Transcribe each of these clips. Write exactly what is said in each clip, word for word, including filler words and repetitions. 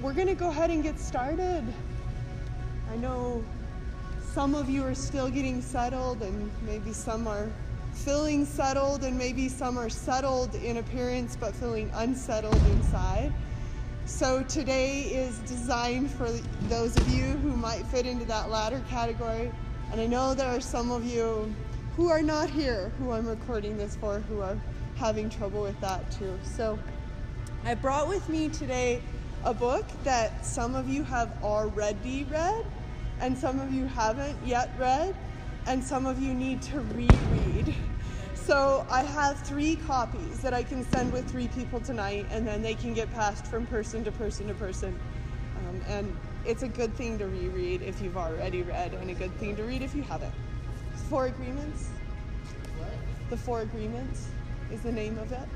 we're gonna go ahead and get started. I know some of you are still getting settled, and maybe some are feeling settled, and maybe some are settled in appearance but feeling unsettled inside. So today is designed for those of you who might fit into that latter category. And I know there are some of you who are not here, who I'm recording this for, who are having trouble with that too. So I brought with me today a book that some of you have already read, and some of you haven't yet read, and some of you need to reread. So I have three copies that I can send with three people tonight, and then they can get passed from person to person to person. Um, and it's a good thing to reread if you've already read, and a good thing to read if you haven't. Four Agreements. What? The Four Agreements is the name of it.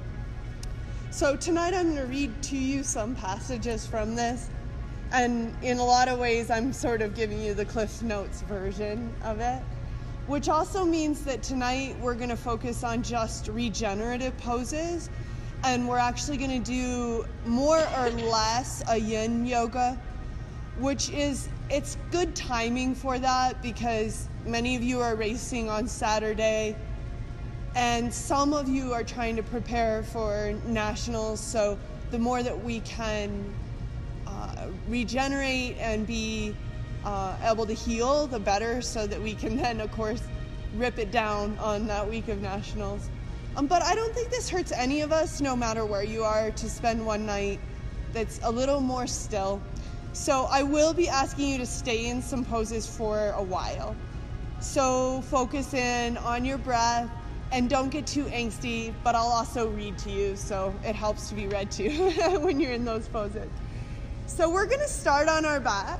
So tonight I'm going to read to you some passages from this. And in a lot of ways, I'm sort of giving you the Cliff Notes version of it, which also means that tonight we're going to focus on just regenerative poses, and we're actually going to do more or less a yin yoga, which is, it's good timing for that because many of you are racing on Saturday, and some of you are trying to prepare for nationals, so the more that we can Uh, regenerate and be uh, able to heal, the better, so that we can then, of course, rip it down on that week of nationals. Um, but I don't think this hurts any of us, no matter where you are, to spend one night that's a little more still. So I will be asking you to stay in some poses for a while. So focus in on your breath and don't get too angsty, but I'll also read to you, so it helps to be read to when you're in those poses. So we're going to start on our back.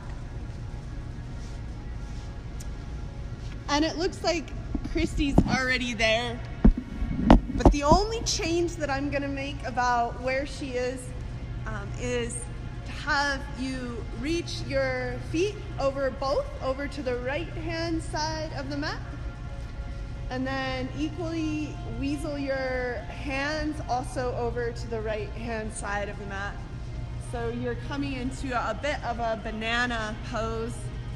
And it looks like Christy's already there. But the only change that I'm going to make about where she is um, is to have you reach your feet over both, over to the right-hand side of the mat. And then equally weasel your hands also over to the right-hand side of the mat. So you're coming into a bit of a banana pose.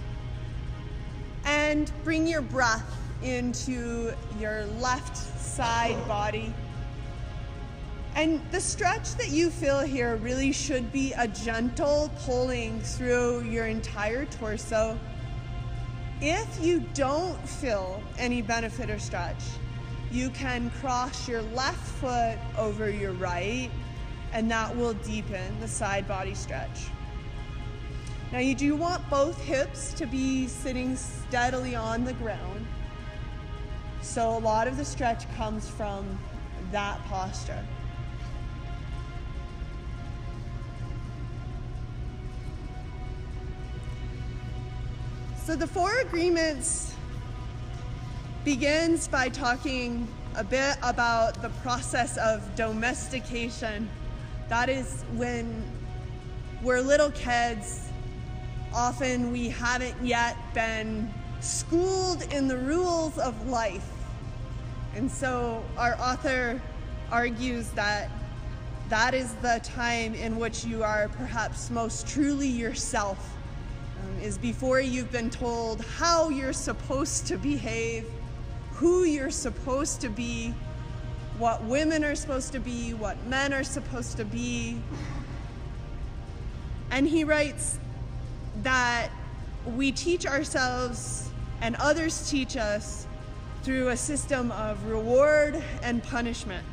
And bring your breath into your left side body. And the stretch that you feel here really should be a gentle pulling through your entire torso. If you don't feel any benefit or stretch, you can cross your left foot over your right, and that will deepen the side body stretch. Now you do want both hips to be sitting steadily on the ground. So a lot of the stretch comes from that posture. So the Four Agreements begins by talking a bit about the process of domestication. That is when we're little kids, often we haven't yet been schooled in the rules of life. And so our author argues that that is the time in which you are perhaps most truly yourself, um, is before you've been told how you're supposed to behave, who you're supposed to be, what women are supposed to be, what men are supposed to be. And he writes that we teach ourselves and others teach us through a system of reward and punishment.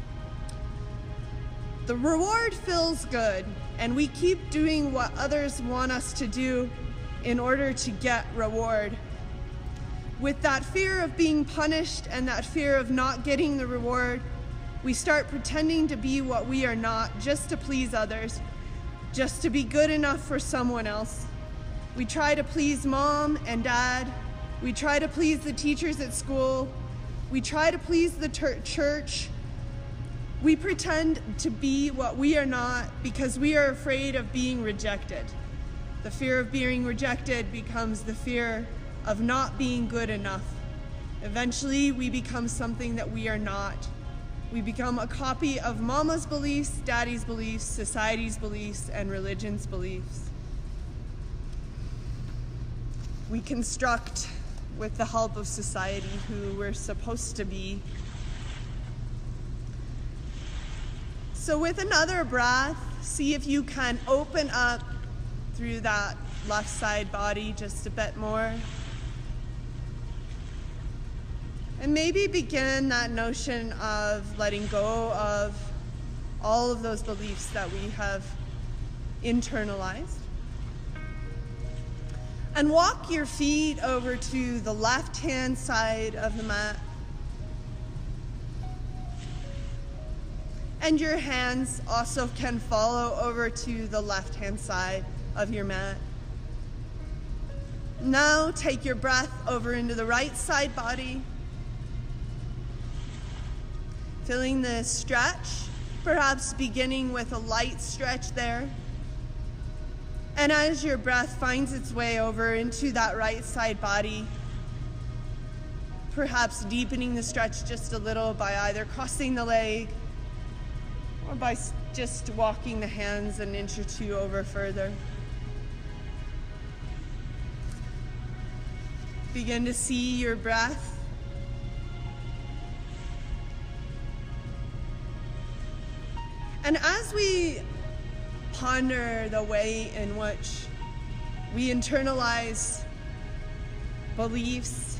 The reward feels good, and we keep doing what others want us to do in order to get reward. With that fear of being punished and that fear of not getting the reward, we start pretending to be what we are not, just to please others, just to be good enough for someone else. We try to please mom and dad. We try to please the teachers at school. We try to please the church. We pretend to be what we are not because we are afraid of being rejected. The fear of being rejected becomes the fear of not being good enough. Eventually, we become something that we are not. We become a copy of mama's beliefs, daddy's beliefs, society's beliefs, and religion's beliefs. We construct, with the help of society, who we're supposed to be. So with another breath, see if you can open up through that left side body just a bit more. And maybe begin that notion of letting go of all of those beliefs that we have internalized. And walk your feet over to the left-hand side of the mat. And your hands also can follow over to the left-hand side of your mat. Now take your breath over into the right side body. Feeling the stretch, perhaps beginning with a light stretch there. And as your breath finds its way over into that right side body, perhaps deepening the stretch just a little by either crossing the leg or by just walking the hands an inch or two over further. Begin to see your breath. And as we ponder the way in which we internalize beliefs,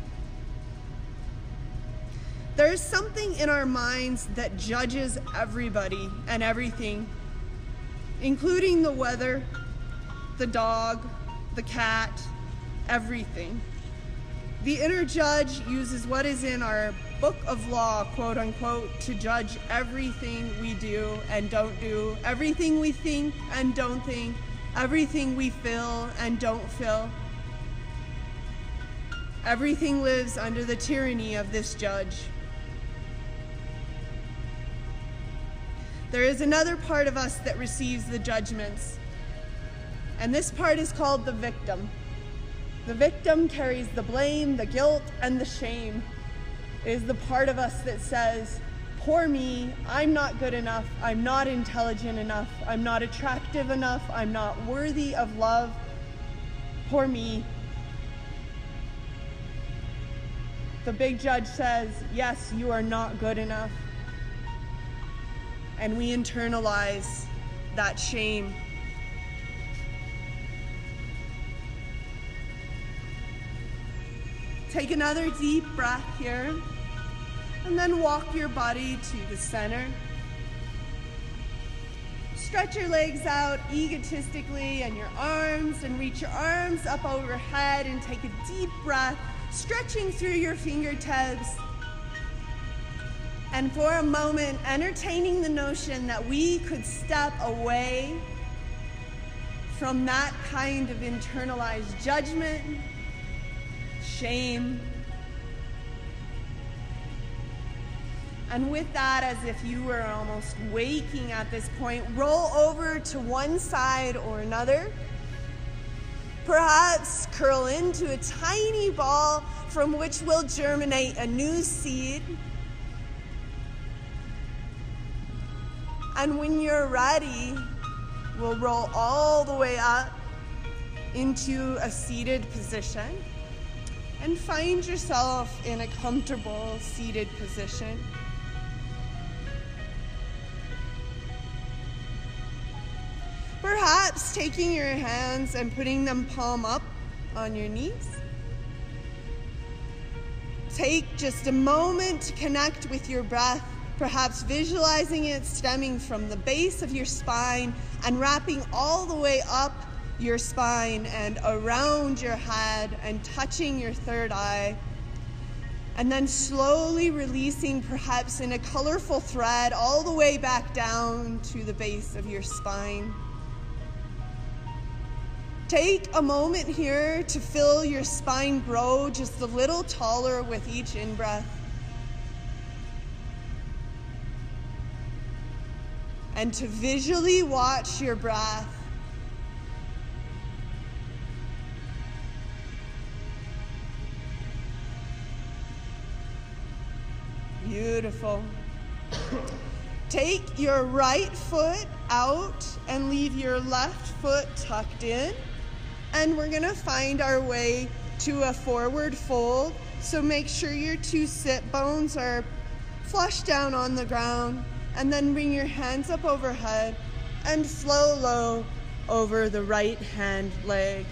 there's something in our minds that judges everybody and everything, including the weather, the dog, the cat, everything. The inner judge uses what is in our book of law, quote unquote, to judge everything we do and don't do, everything we think and don't think, everything we feel and don't feel. Everything lives under the tyranny of this judge. There is another part of us that receives the judgments, and this part is called the victim. The victim carries the blame, the guilt, and the shame. It is the part of us that says, poor me, I'm not good enough, I'm not intelligent enough, I'm not attractive enough, I'm not worthy of love, poor me. The big judge says, yes, you are not good enough. And we internalize that shame. Take another deep breath here, and then walk your body to the center. Stretch your legs out egotistically and your arms, and reach your arms up overhead and take a deep breath, stretching through your fingertips. And for a moment, entertaining the notion that we could step away from that kind of internalized judgment, shame. And with that, as if you were almost waking at this point, roll over to one side or another. Perhaps curl into a tiny ball from which will germinate a new seed. And when you're ready, we'll roll all the way up into a seated position. And find yourself in a comfortable seated position. Perhaps taking your hands and putting them palm up on your knees. Take just a moment to connect with your breath, perhaps visualizing it stemming from the base of your spine and wrapping all the way up your spine and around your head and touching your third eye, and then slowly releasing, perhaps in a colorful thread, all the way back down to the base of your spine. Take a moment here to feel your spine grow just a little taller with each in-breath. And to visually watch your breath. Beautiful. Take your right foot out and leave your left foot tucked in. And we're gonna find our way to a forward fold. So make sure your two sit bones are flush down on the ground, and then bring your hands up overhead and flow low over the right hand leg.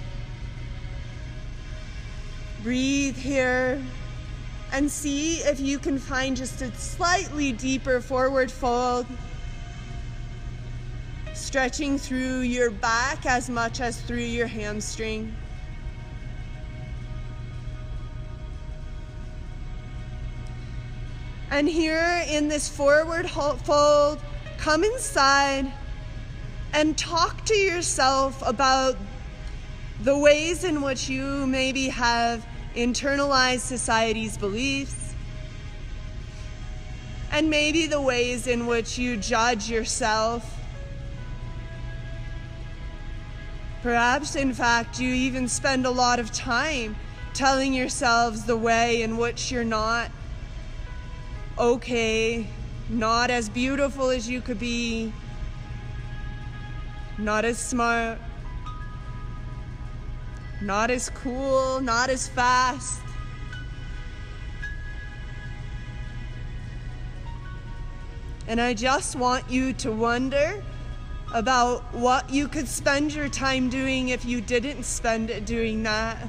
Breathe here and see if you can find just a slightly deeper forward fold, stretching through your back as much as through your hamstring. And here in this forward fold, come inside and talk to yourself about the ways in which you maybe have internalized society's beliefs, and maybe the ways in which you judge yourself. Perhaps, in fact, you even spend a lot of time telling yourselves the way in which you're not okay, not as beautiful as you could be, not as smart, not as cool, not as fast. And I just want you to wonder about what you could spend your time doing if you didn't spend it doing that.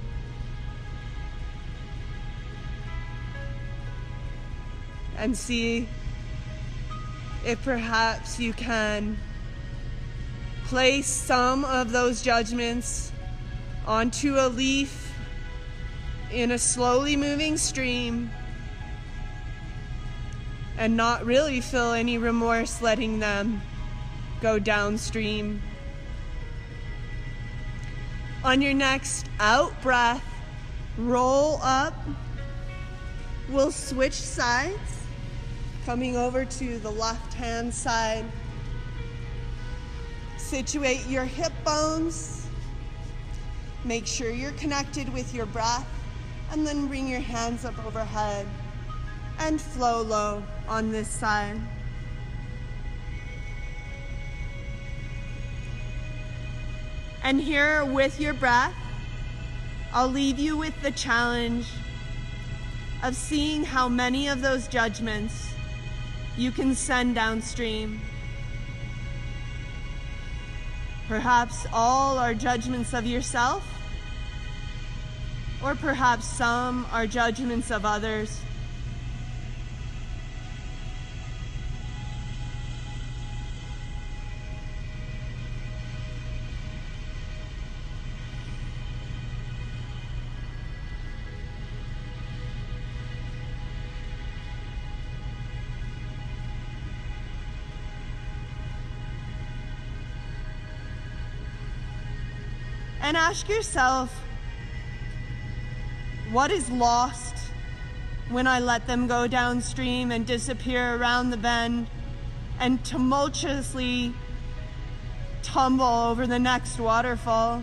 And see if perhaps you can place some of those judgments onto a leaf in a slowly moving stream and not really feel any remorse letting them go downstream. On your next out breath, roll up. We'll switch sides, coming over to the left-hand side. Situate your hip bones. Make sure you're connected with your breath, and then bring your hands up overhead and flow low on this side. And here with your breath, I'll leave you with the challenge of seeing how many of those judgments you can send downstream. Perhaps all are judgments of yourself, or perhaps some are judgments of others. And ask yourself, what is lost when I let them go downstream and disappear around the bend and tumultuously tumble over the next waterfall?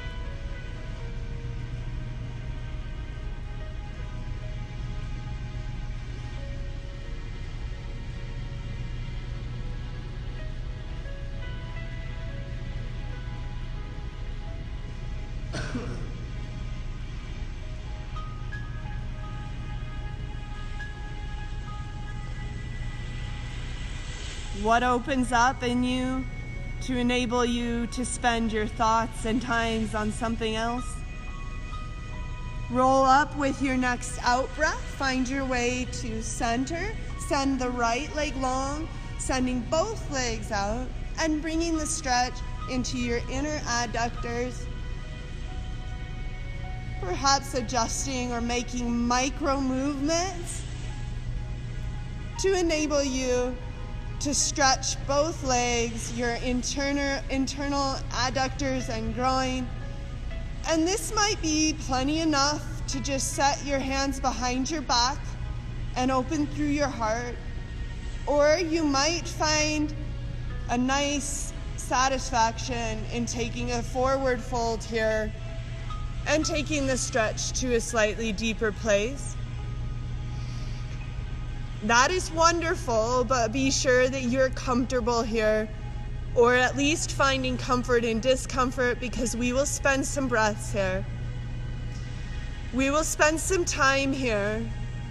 What opens up in you to enable you to spend your thoughts and times on something else? Roll up with your next out breath. Find your way to center. Send the right leg long, sending both legs out and bringing the stretch into your inner adductors. Perhaps adjusting or making micro movements to enable you to stretch both legs, your internal, internal adductors and groin. And this might be plenty enough to just set your hands behind your back and open through your heart. Or you might find a nice satisfaction in taking a forward fold here and taking the stretch to a slightly deeper place. that is wonderful, but be sure that you're comfortable here, or at least finding comfort in discomfort, because we will spend some breaths here. We will spend some time here,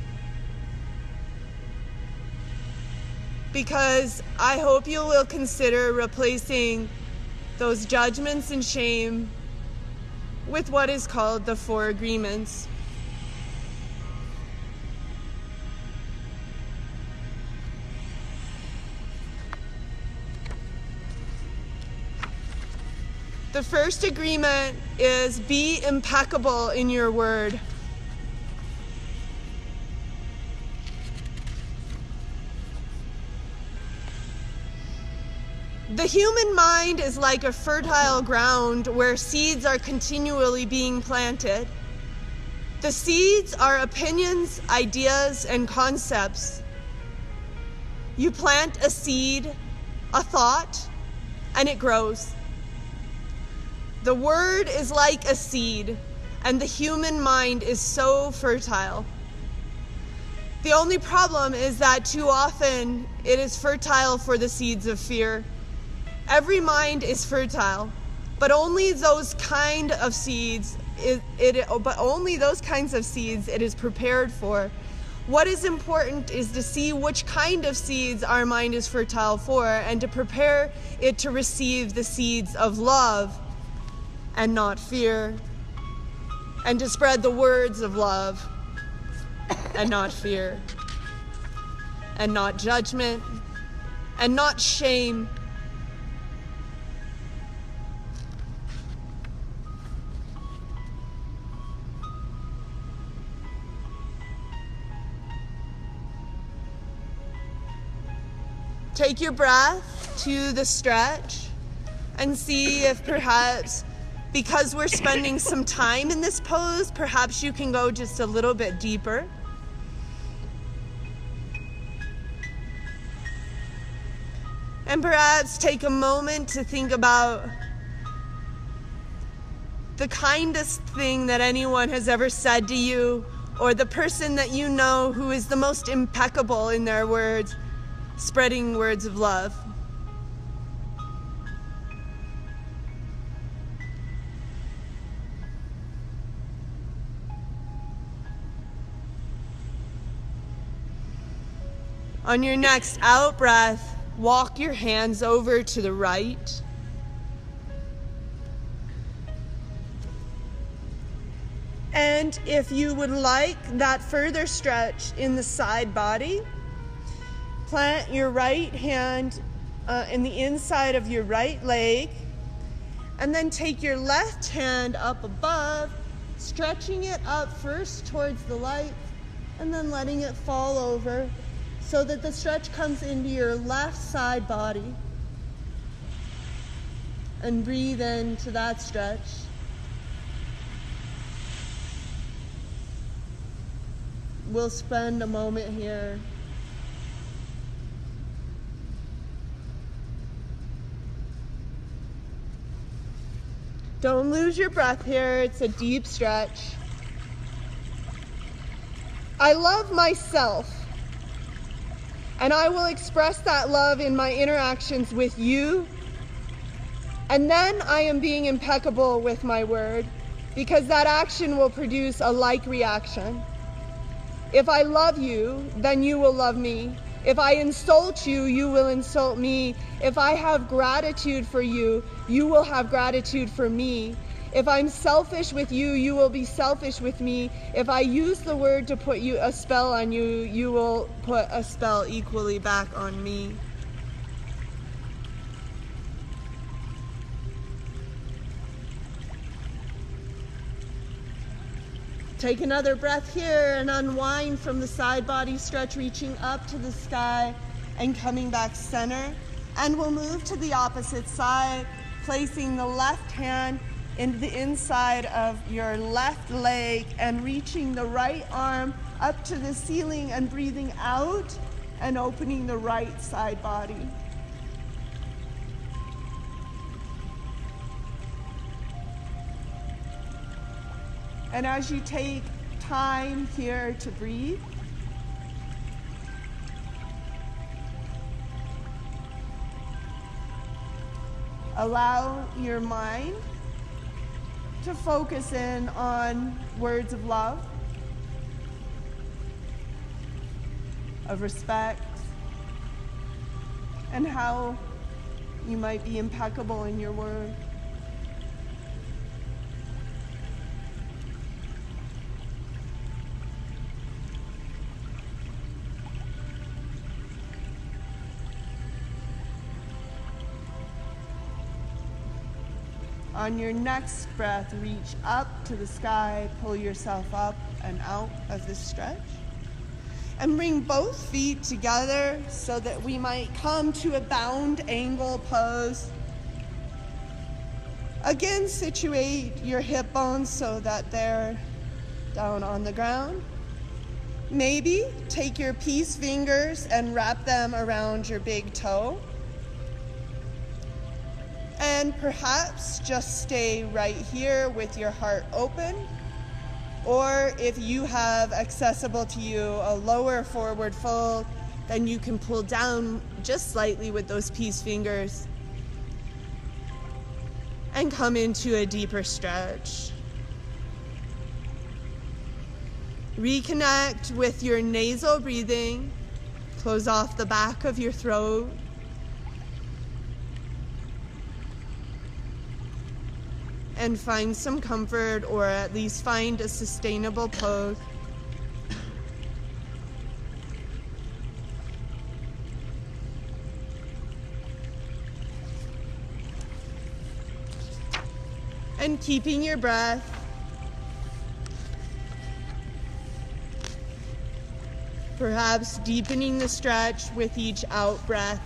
because I hope you will consider replacing those judgments and shame with what is called the Four Agreements. The first agreement is be impeccable in your word. The human mind is like a fertile ground where seeds are continually being planted. The seeds are opinions, ideas, and concepts. You plant a seed, a thought, and it grows. The word is like a seed, and the human mind is so fertile. The only problem is that too often it is fertile for the seeds of fear. Every mind is fertile, but only those kind of seeds, it, it, but only those kinds of seeds it is prepared for. What is important is to see which kind of seeds our mind is fertile for, and to prepare it to receive the seeds of love and not fear, and to spread the words of love and not fear, and not judgment, and not shame. Take your breath to the stretch and see if perhaps, because we're spending some time in this pose, perhaps you can go just a little bit deeper. And perhaps take a moment to think about the kindest thing that anyone has ever said to you, or the person that you know who is the most impeccable in their words, spreading words of love. On your next out breath, walk your hands over to the right. And if you would like that further stretch in the side body, plant your right hand uh, in the inside of your right leg, and then take your left hand up above, stretching it up first towards the light, and then letting it fall over, so that the stretch comes into your left side body. And breathe into that stretch. We'll spend a moment here. Don't lose your breath here. It's a deep stretch. I love myself. And I will express that love in my interactions with you. And then I am being impeccable with my word, because that action will produce a like reaction. If I love you, then you will love me. If I insult you, you will insult me. If I have gratitude for you, you will have gratitude for me. If I'm selfish with you, you will be selfish with me. If I use the word to put you a spell on you, you will put a spell equally back on me. Take another breath here and unwind from the side body stretch, reaching up to the sky and coming back center. And we'll move to the opposite side, placing the left hand into the inside of your left leg and reaching the right arm up to the ceiling and breathing out and opening the right side body. And as you take time here to breathe, Allow your mind to focus in on words of love, of respect, and how you might be impeccable in your word. On your next breath, reach up to the sky, pull yourself up and out of this stretch. And bring both feet together so that we might come to a bound angle pose. Again, situate your hip bones so that they're down on the ground. Maybe take your peace fingers and wrap them around your big toe. And perhaps just stay right here with your heart open. Or if you have accessible to you a lower forward fold, then you can pull down just slightly with those peace fingers and come into a deeper stretch. Reconnect with your nasal breathing. Close off the back of your throat. And find some comfort, or at least find a sustainable pose. And keeping your breath. Perhaps deepening the stretch with each out breath.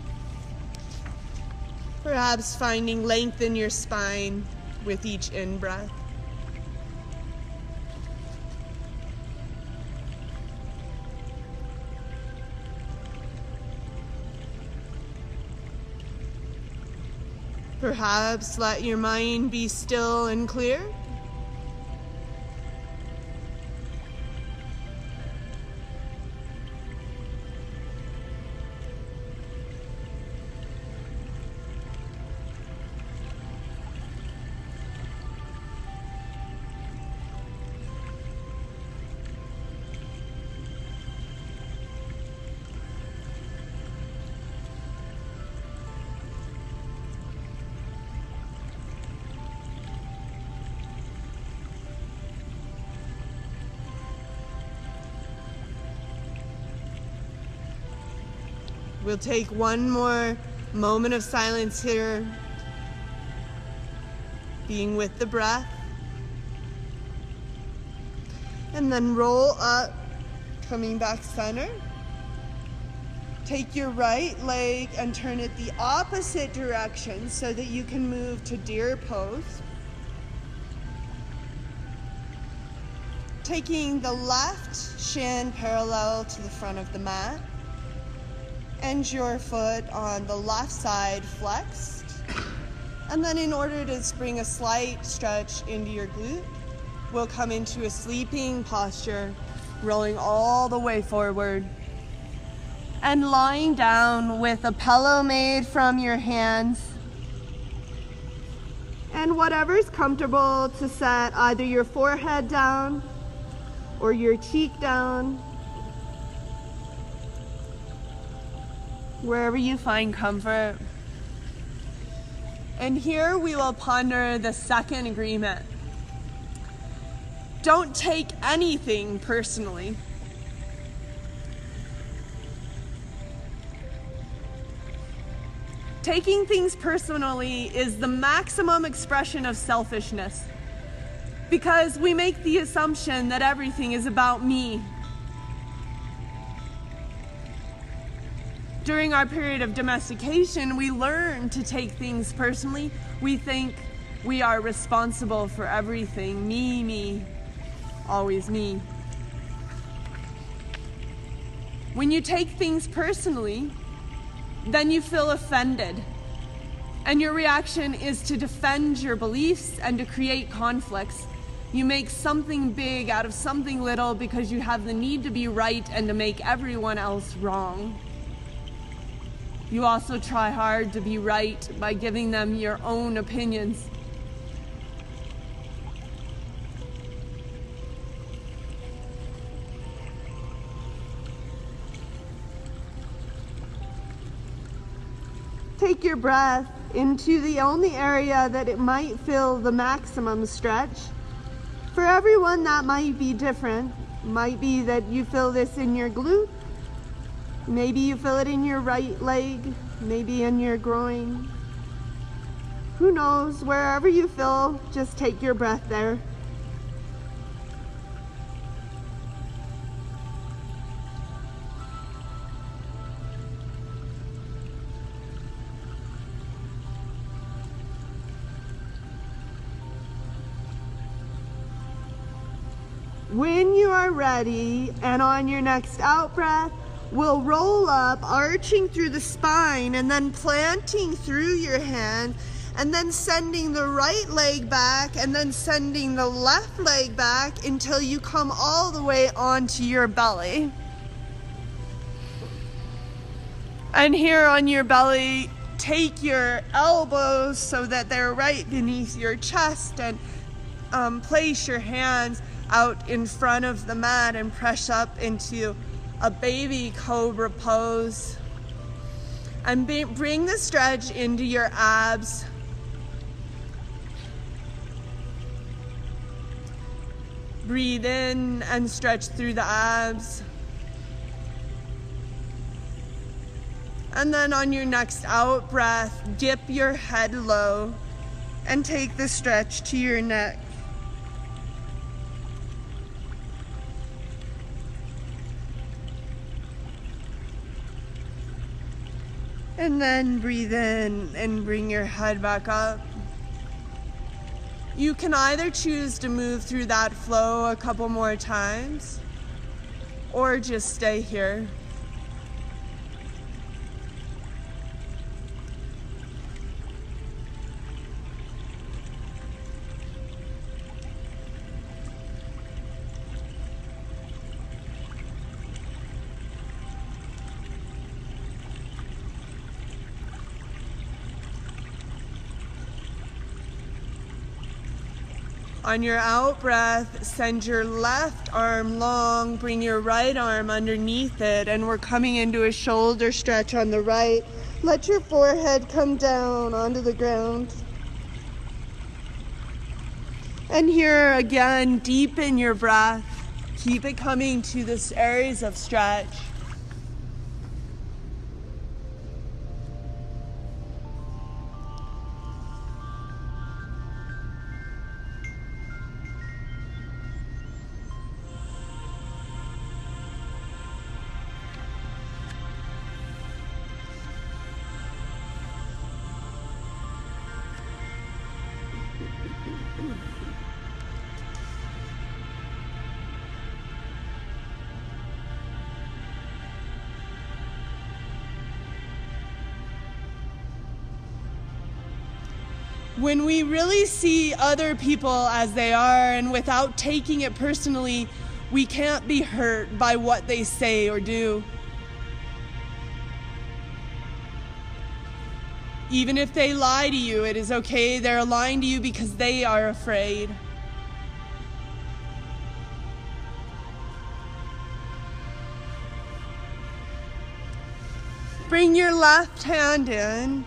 Perhaps finding length in your spine with each in-breath. Perhaps let your mind be still and clear. We'll take one more moment of silence here, being with the breath. And then roll up, coming back center. Take your right leg and turn it the opposite direction so that you can move to deer pose. Taking the left shin parallel to the front of the mat. And your foot on the left side flexed. And then in order to bring a slight stretch into your glute, we'll come into a sleeping posture, rolling all the way forward. And lying down with a pillow made from your hands. And whatever's comfortable to set either your forehead down or your cheek down. Wherever you find comfort. And here we will ponder the second agreement. Don't take anything personally. Taking things personally is the maximum expression of selfishness, because we make the assumption that everything is about me. During our period of domestication, we learn to take things personally. We think we are responsible for everything. Me, me, always me. When you take things personally, then you feel offended. And your reaction is to defend your beliefs and to create conflicts. You make something big out of something little because you have the need to be right and to make everyone else wrong. You also try hard to be right by giving them your own opinions. Take your breath into the only area that it might feel the maximum stretch. For everyone, that might be different. Might be that you feel this in your glute. Maybe you feel it in your right leg, maybe in your groin. Who knows? Wherever you feel, just take your breath there. When you are ready and on your next out breath, we'll roll up, arching through the spine and then planting through your hand and then sending the right leg back and then sending the left leg back until you come all the way onto your belly. And here on your belly, take your elbows so that they're right beneath your chest and um, place your hands out in front of the mat and press up into a baby cobra pose. And be, bring the stretch into your abs. Breathe in and stretch through the abs. And then on your next out breath, dip your head low and take the stretch to your neck. And then breathe in and bring your head back up. You can either choose to move through that flow a couple more times or just stay here. On your out breath, send your left arm long, bring your right arm underneath it, and we're coming into a shoulder stretch on the right. Let your forehead come down onto the ground. And here again, deepen your breath. Keep it coming to this areas of stretch. When we really see other people as they are and without taking it personally, we can't be hurt by what they say or do. Even if they lie to you, it is okay. They're lying to you because they are afraid. Bring your left hand in.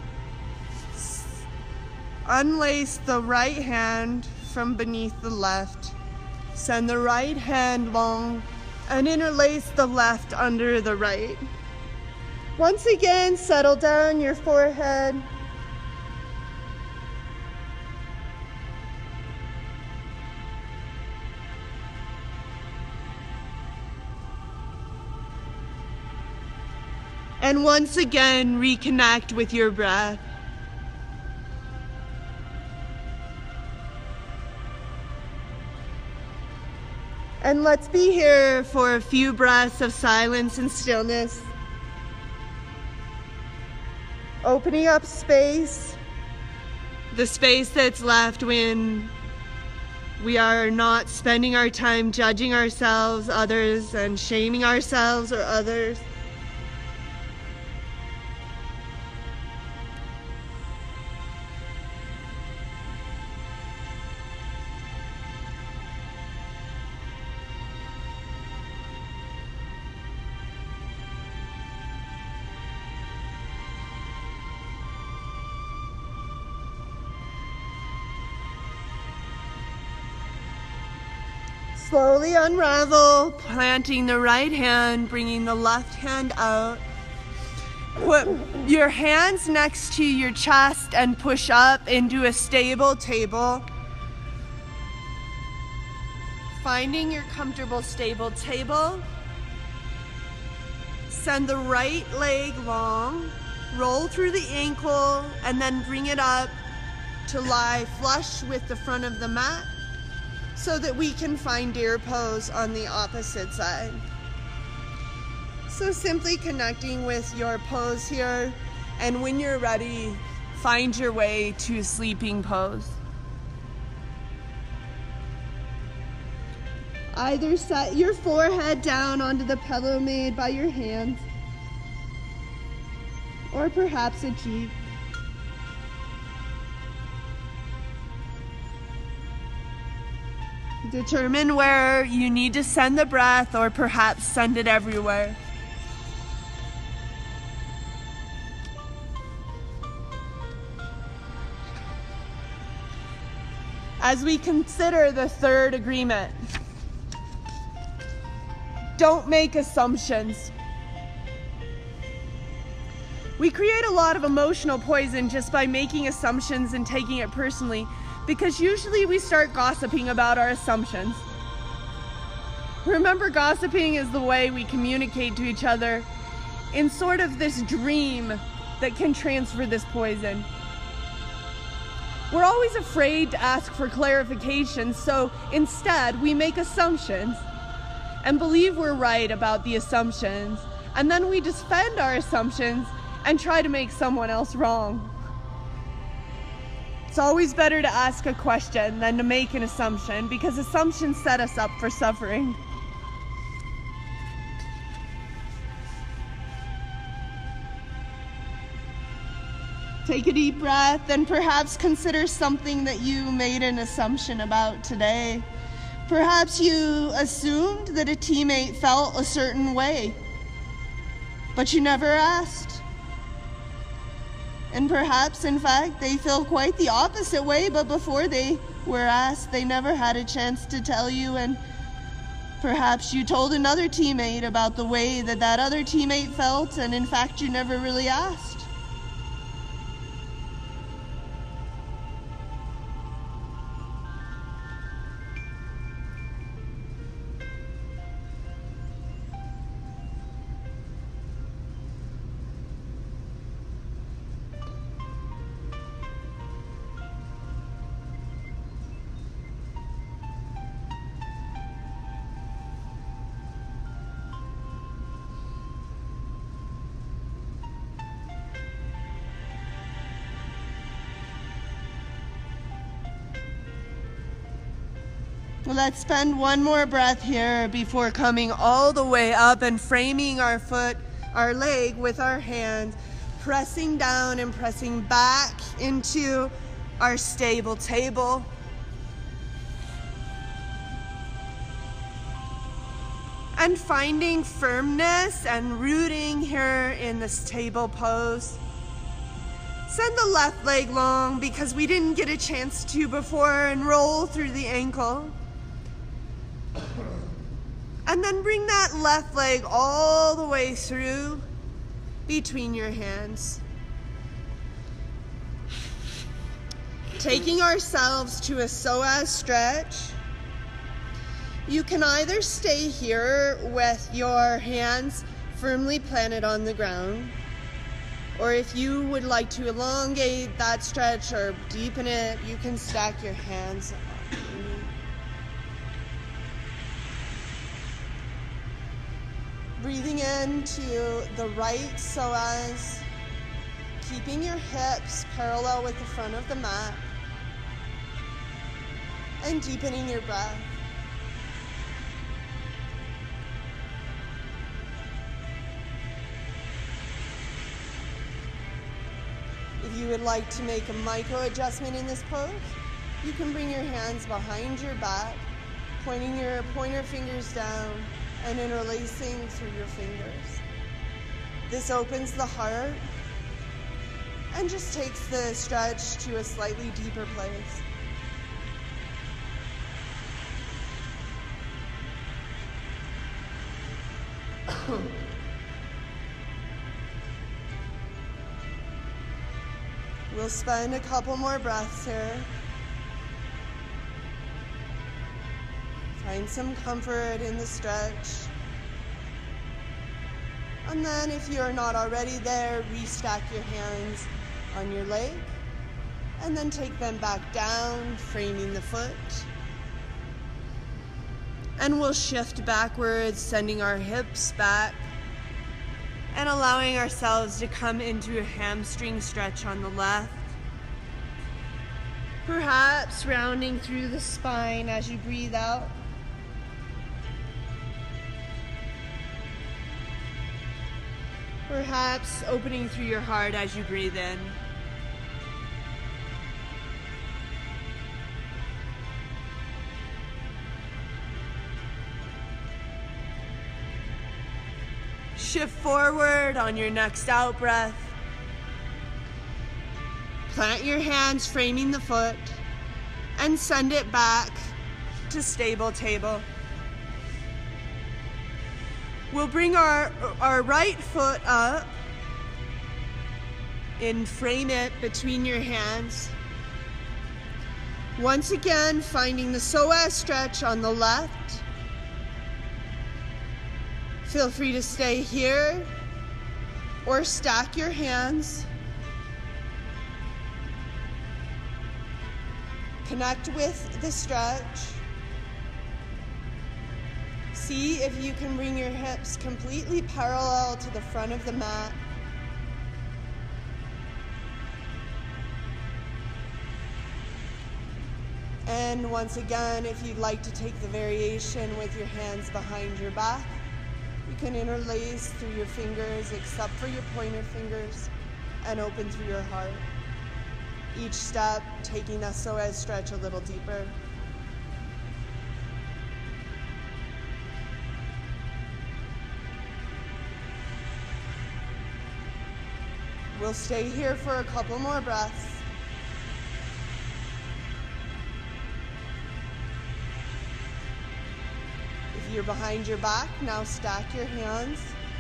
Unlace the right hand from beneath the left. Send the right hand long and interlace the left under the right. Once again, settle down your forehead. And once again, reconnect with your breath. And let's be here for a few breaths of silence and stillness. Opening up space, the space that's left when we are not spending our time judging ourselves, others, and shaming ourselves or others. Slowly unravel, planting the right hand, bringing the left hand out. Put your hands next to your chest and push up into a stable table. Finding your comfortable stable table. Send the right leg long, roll through the ankle, and then bring it up to lie flush with the front of the mat so that we can find deer pose on the opposite side. So simply connecting with your pose here, and when you're ready, find your way to sleeping pose. Either set your forehead down onto the pillow made by your hands, or perhaps a cheek. Determine where you need to send the breath, or perhaps send it everywhere. As we consider the third agreement, don't make assumptions. We create a lot of emotional poison just by making assumptions and taking it personally, because usually we start gossiping about our assumptions. Remember, gossiping is the way we communicate to each other in sort of this dream that can transfer this poison. We're always afraid to ask for clarification, so instead we make assumptions and believe we're right about the assumptions, and then we defend our assumptions and try to make someone else wrong. It's always better to ask a question than to make an assumption, because assumptions set us up for suffering. Take a deep breath and perhaps consider something that you made an assumption about today. Perhaps you assumed that a teammate felt a certain way, but you never asked. And perhaps, in fact, they feel quite the opposite way, but before they were asked, they never had a chance to tell you, and perhaps you told another teammate about the way that that other teammate felt, and in fact, you never really asked. Well, let's spend one more breath here before coming all the way up and framing our foot, our leg with our hand, pressing down and pressing back into our stable table. And finding firmness and rooting here in this table pose. Send the left leg long because we didn't get a chance to before, and roll through the ankle. And then bring that left leg all the way through between your hands. Taking ourselves to a psoas stretch. You can either stay here with your hands firmly planted on the ground, or if you would like to elongate that stretch or deepen it, you can stack your hands on. Breathing into the right psoas, keeping your hips parallel with the front of the mat, and deepening your breath. If you would like to make a micro adjustment in this pose, you can bring your hands behind your back, pointing your pointer fingers down and interlacing through your fingers. This opens the heart and just takes the stretch to a slightly deeper place. We'll spend a couple more breaths here. Find some comfort in the stretch. And then if you're not already there, restack your hands on your leg and then take them back down, framing the foot. And we'll shift backwards, sending our hips back and allowing ourselves to come into a hamstring stretch on the left. Perhaps rounding through the spine as you breathe out. Perhaps opening through your heart as you breathe in. Shift forward on your next out breath. Plant your hands framing the foot and send it back to stable table. We'll bring our, our right foot up and frame it between your hands. Once again, finding the psoas stretch on the left. Feel free to stay here or stack your hands. Connect with the stretch. See if you can bring your hips completely parallel to the front of the mat. And once again, if you'd like to take the variation with your hands behind your back, you can interlace through your fingers except for your pointer fingers and open through your heart. Each step taking that psoas stretch a little deeper. We'll stay here for a couple more breaths. If you're behind your back, now stack your hands.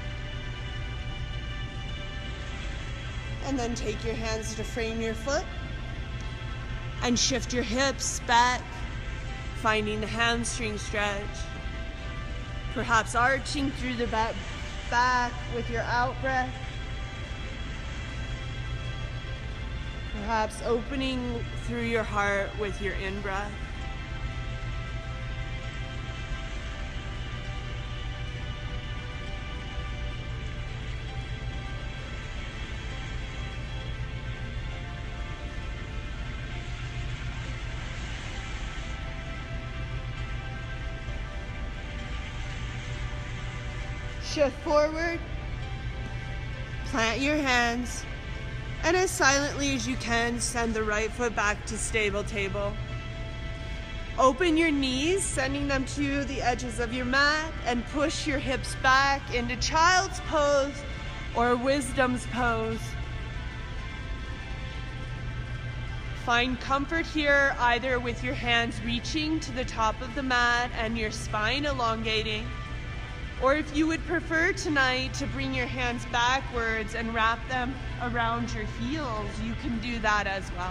And then take your hands to frame your foot and shift your hips back, finding the hamstring stretch. Perhaps arching through the back, back with your out breath. Perhaps opening through your heart with your in-breath. Shift forward, plant your hands, and as silently as you can, send the right foot back to stable table. Open your knees, sending them to the edges of your mat, and push your hips back into child's pose or wisdom's pose. Find comfort here, either with your hands reaching to the top of the mat and your spine elongating, or if you would prefer tonight to bring your hands backwards and wrap them around your heels, you can do that as well.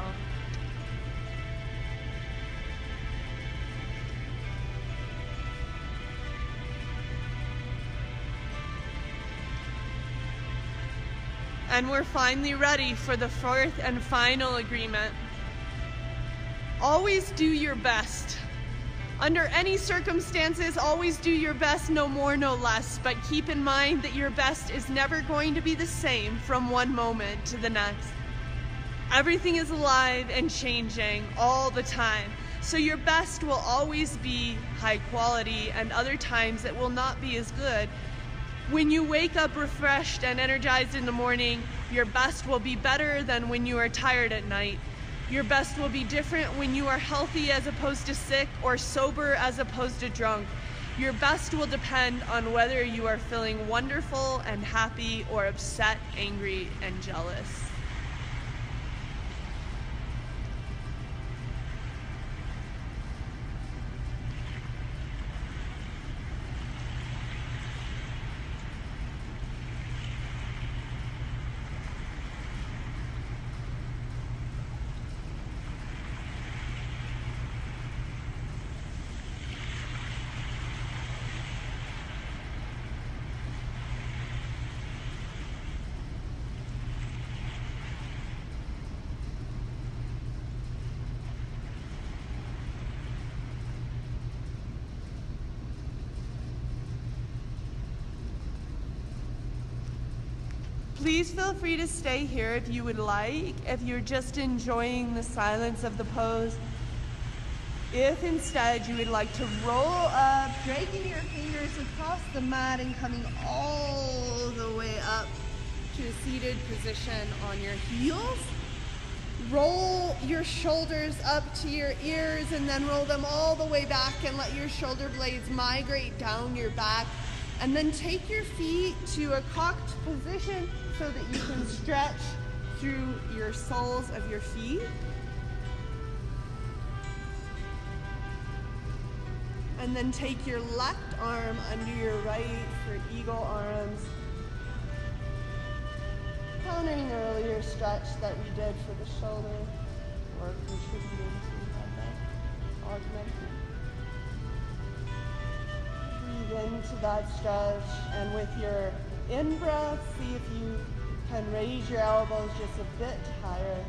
And we're finally ready for the fourth and final agreement. Always do your best. Under any circumstances, always do your best, no more, no less, but keep in mind that your best is never going to be the same from one moment to the next. Everything is alive and changing all the time, so your best will always be high quality, and other times it will not be as good. When you wake up refreshed and energized in the morning, your best will be better than when you are tired at night. Your best will be different when you are healthy as opposed to sick, or sober as opposed to drunk. Your best will depend on whether you are feeling wonderful and happy or upset, angry, and jealous. Please feel free to stay here if you would like, if you're just enjoying the silence of the pose. If instead you would like to roll up, dragging your fingers across the mat and coming all the way up to a seated position on your heels. Roll your shoulders up to your ears and then roll them all the way back and let your shoulder blades migrate down your back. And then take your feet to a cocked position so that you can stretch through your soles of your feet. And then take your left arm under your right for eagle arms. Countering the earlier stretch that we did for the shoulder, or contributing to that, augmenting. Breathe into that stretch, and with your in-breath, see if you can raise your elbows just a bit higher.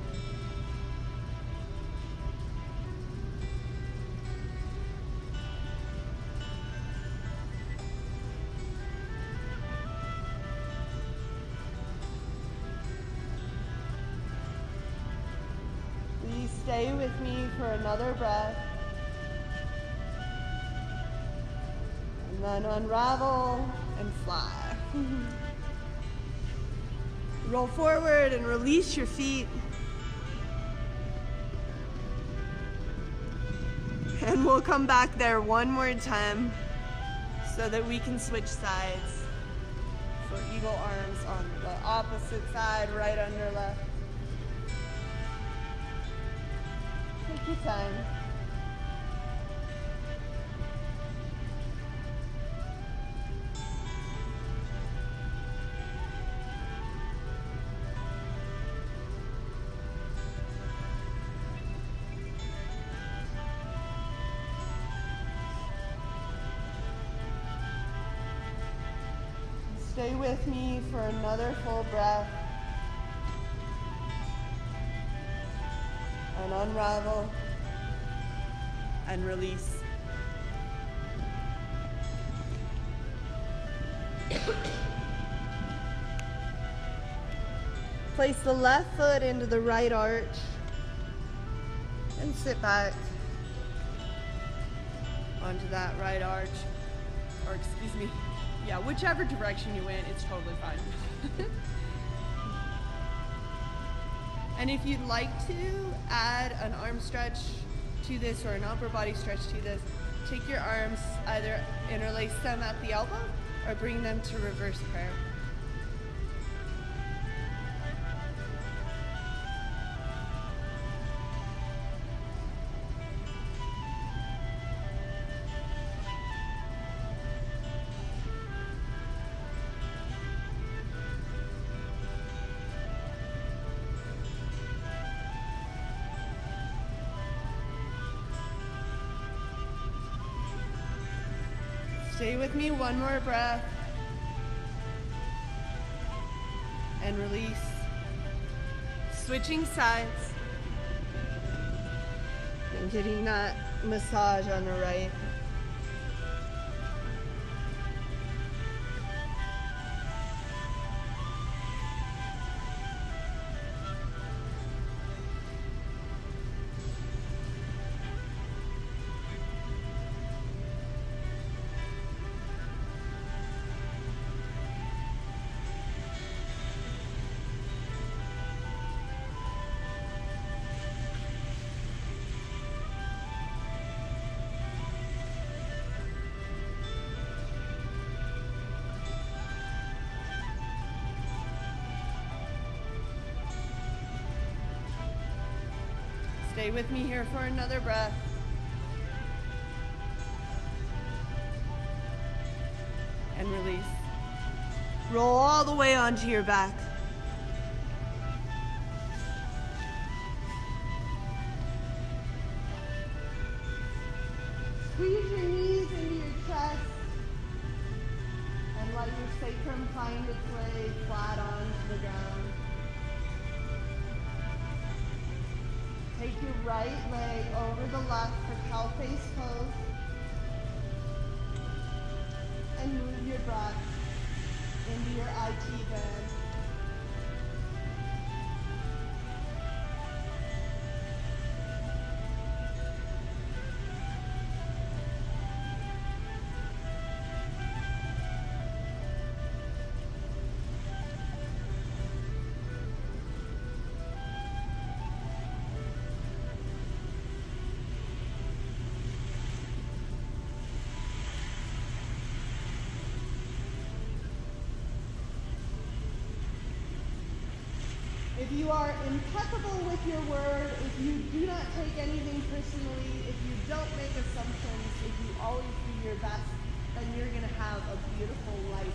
Please stay with me for another breath. And then unravel and fly. Roll forward and release your feet. And we'll come back there one more time so that we can switch sides. So eagle arms on the opposite side, right under left. Take your time. Stay with me for another full breath. And unravel and release. Place the left foot into the right arch and sit back onto that right arch, or excuse me, yeah, whichever direction you went, it's totally fine. And if you'd like to add an arm stretch to this or an upper body stretch to this, take your arms, either interlace them at the elbow or bring them to reverse prayer. Stay with me, one more breath. And release. Switching sides. And getting that massage on the right. Stay with me here for another breath. And release. Roll all the way onto your back. Squeeze your knees into your chest and let your sacrum find its way flat onto the ground. Take your right leg over the left for cow face pose. And move your breath into your I T bend. If you are impeccable with your word, if you do not take anything personally, if you don't make assumptions, if you always do your best, then you're going to have a beautiful life.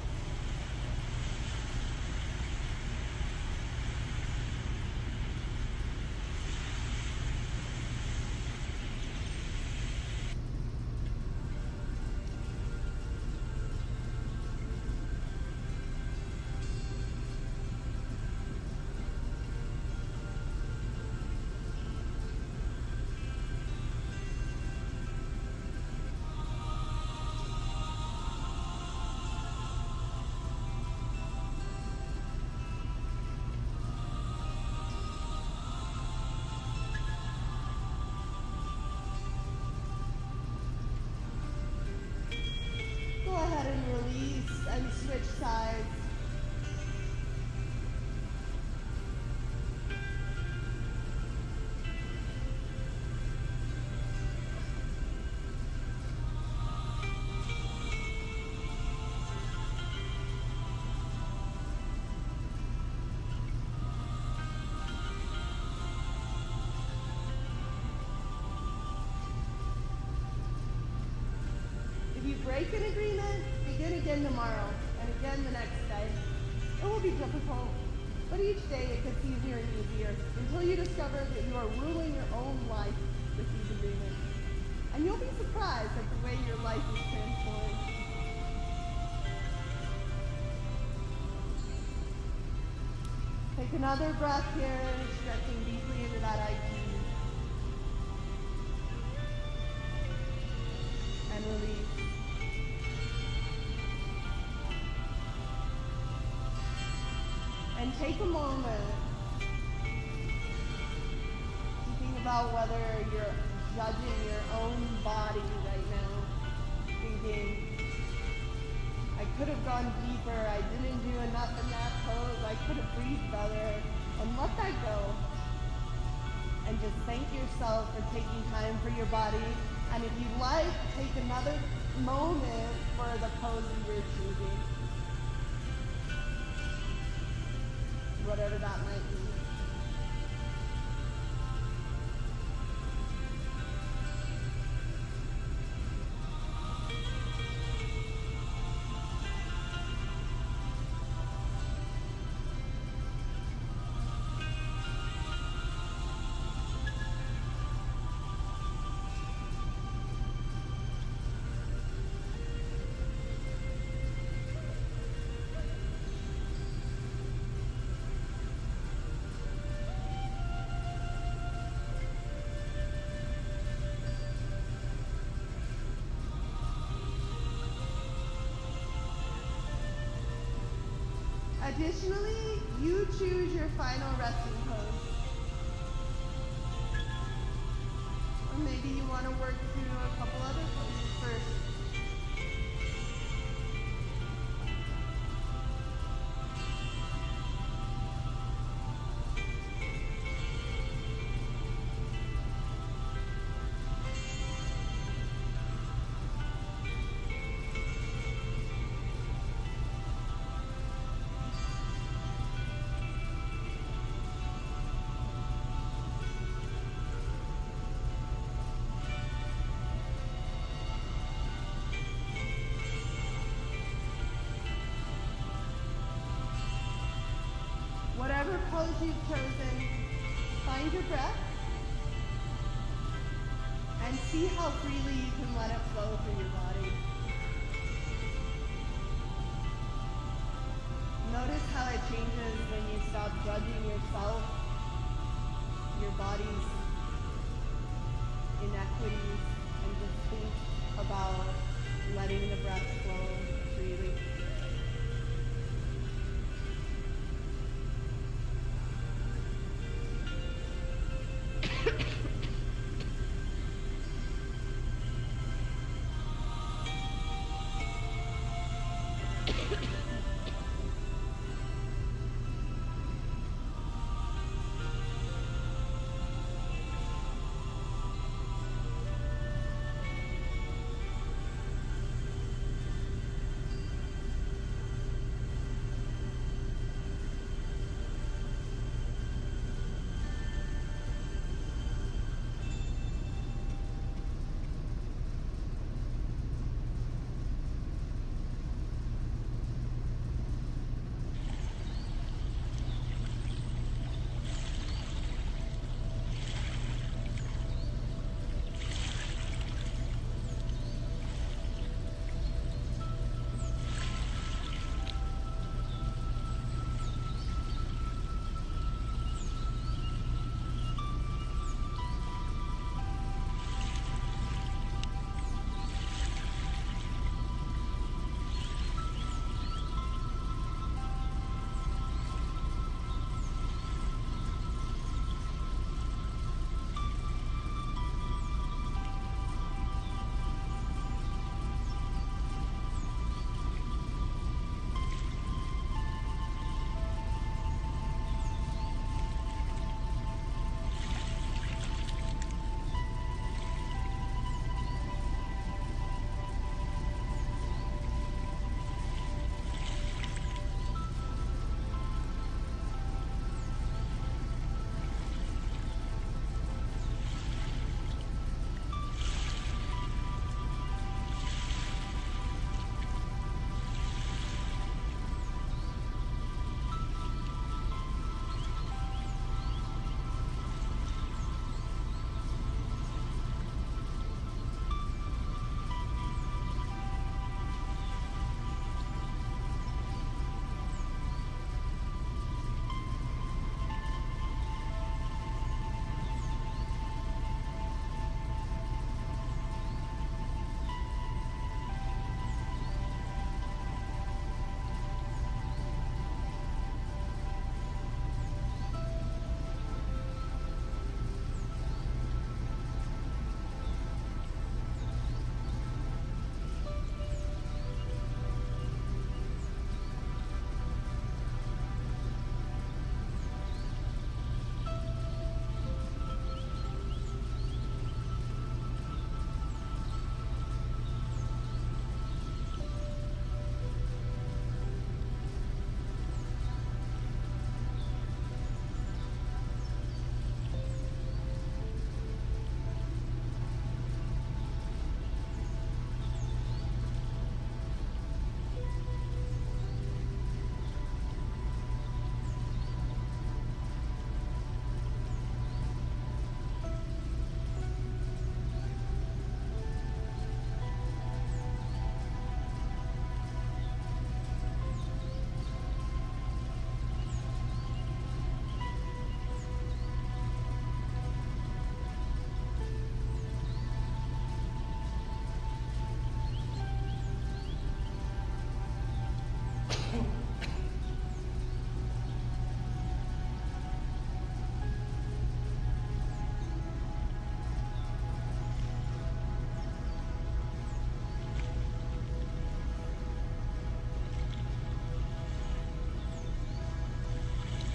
And switch sides. If you break an agreement, begin again tomorrow, and again the next day. It will be difficult, but each day it gets easier and easier until you discover that you are ruling your own life with these agreements. And you'll be surprised at the way your life is transformed. Take another breath here, stretching deeply into that I T. And release. And take a moment to think about whether you're judging your own body right now, thinking, I could have gone deeper, I didn't do enough in that pose, I could have breathed better, and let that go. And just thank yourself for taking time for your body, and if you'd like, take another moment for the pose that you're choosing. Whatever that might be. Additionally, you choose your final resting pose. Or maybe you want to work through a couple other poses first. Whatever pose you've chosen, find your breath and see how freely you can let it flow through your body. Notice how it changes when you stop judging yourself, your body's inequities, and just think about letting the breath flow freely.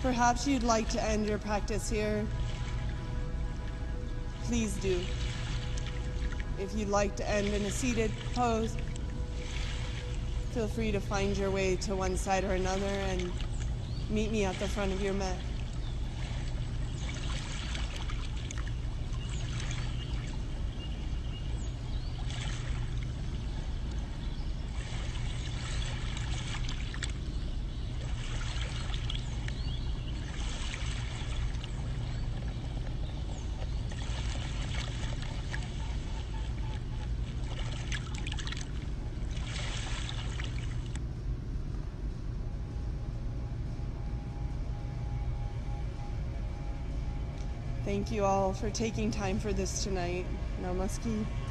Perhaps you'd like to end your practice here. Please do. If you'd like to end in a seated pose, feel free to find your way to one side or another and meet me at the front of your mat. Thank you all for taking time for this tonight. Namaste.